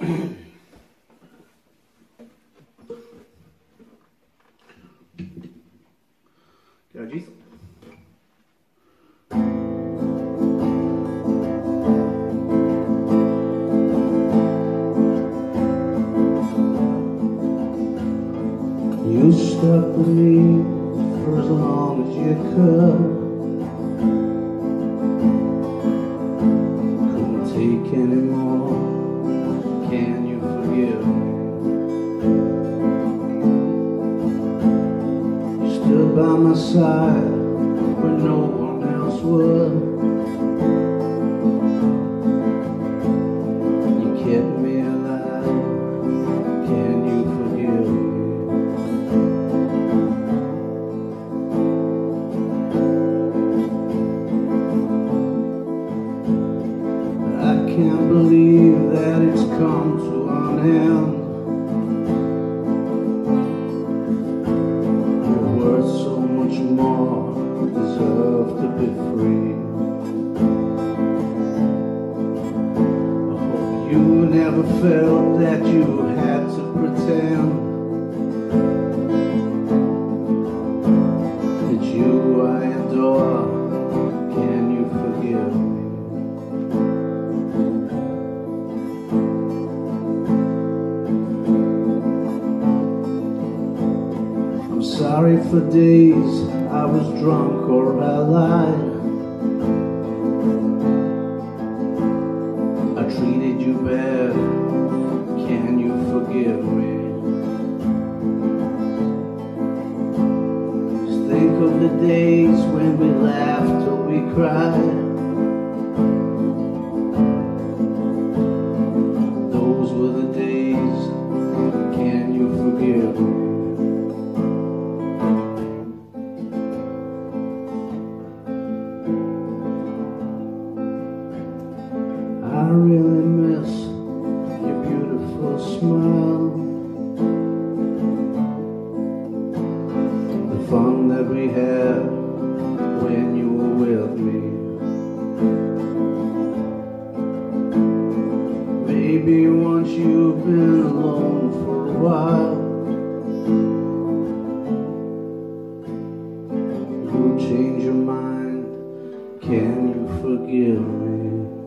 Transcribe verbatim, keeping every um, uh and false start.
Go, Jesus. You stuck with me for as long as you could. Couldn't take any more. Can you forgive me? You stood by my side when no one else would. You kept me alive. Can you forgive me? I can't believe that it's come to an end. You're worth so much more, deserve to be free. I hope you never felt that you had to pretend that you I adore. Can you forgive me? I'm sorry for days I was drunk or I lied. I treated you bad. Can you forgive me? Just think of the days when we laughed or we cried. Those were the days. Can you forgive me? I really miss your beautiful smile, the fun that we had when you were with me. Maybe once you've been alone for a while, you'll change your mind. Can you forgive me?